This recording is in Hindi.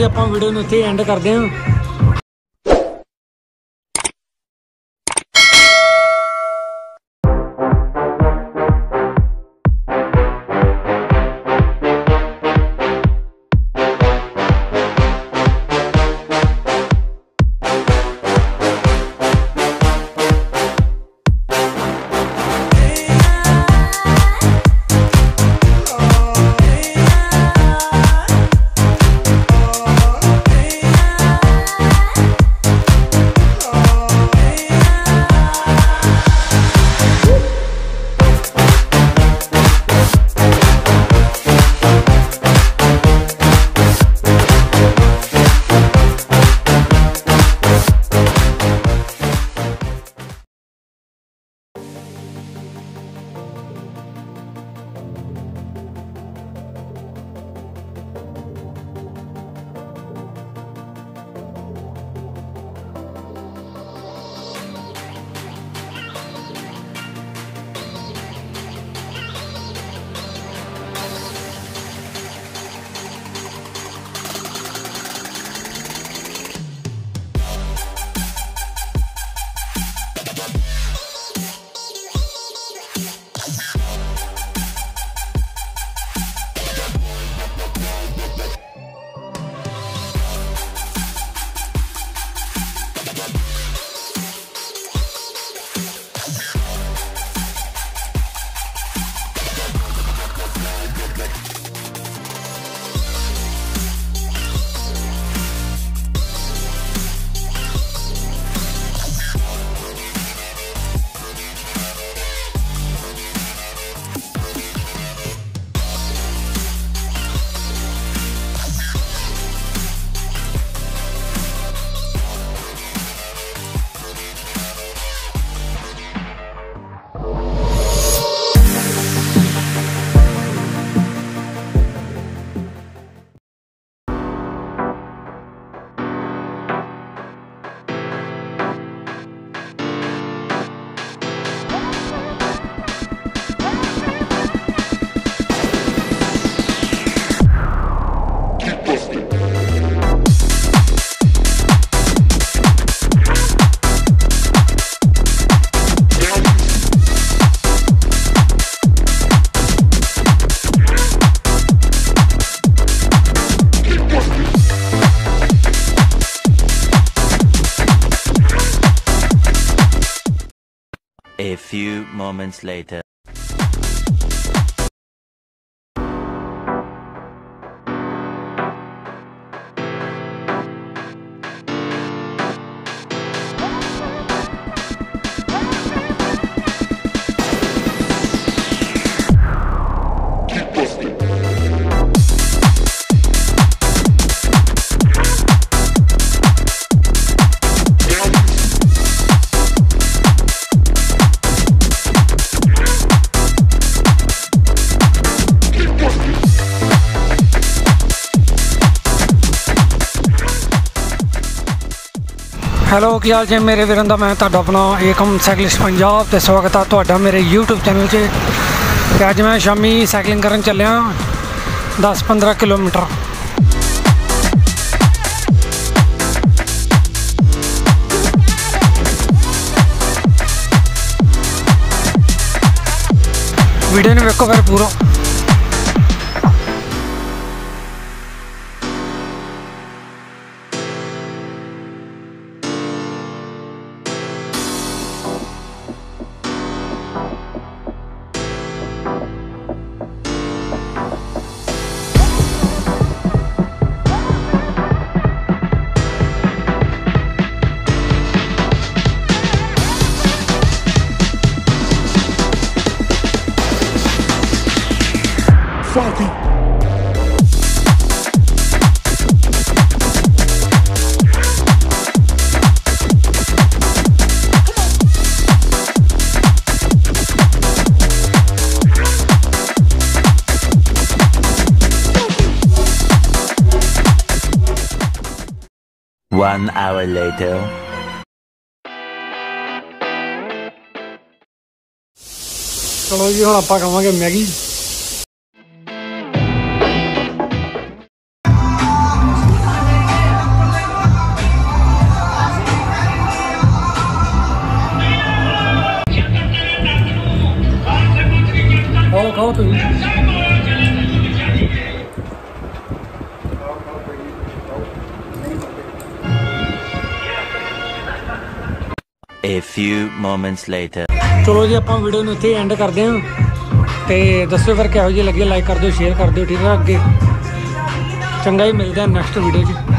जी आप वीडियो ਨੂੰ ਇੱਥੇ एंड करते हैं। A few moments later. Hello की हाल जे मेरे वीरों का, मैं तुहाडा अपना एकम साइक्लिस्ट पंजाब ते स्वागत है तुहाडा मेरे यूट्यूब चैनल से। अज मैं शामी साइकलिंग करन चलिया 10-15 किलोमीटर। वीडियो ने वेखो फिर पूरा। Funky. One hour later. चलो जी हम आप खावे मैगी। ਖਾਓ ਤੁਸੀਂ। A few moments later. ਚਲੋ ਜੀ ਆਪਾਂ ਵੀਡੀਓ ਨੂੰ ਇੱਥੇ ਐਂਡ ਕਰਦੇ ਹਾਂ ਤੇ ਦੱਸੋ ਫਿਰ ਕਿਹੋ ਜਿਹੀ ਲੱਗੀ, ਲਾਈਕ ਕਰ ਦਿਓ, ਸ਼ੇਅਰ ਕਰ ਦਿਓ, ਠੀਕ ਆ। ਅੱਗੇ ਚੰਗਾ ਹੀ ਮਿਲਦਾ ਨੈਕਸਟ ਵੀਡੀਓ 'ਚ।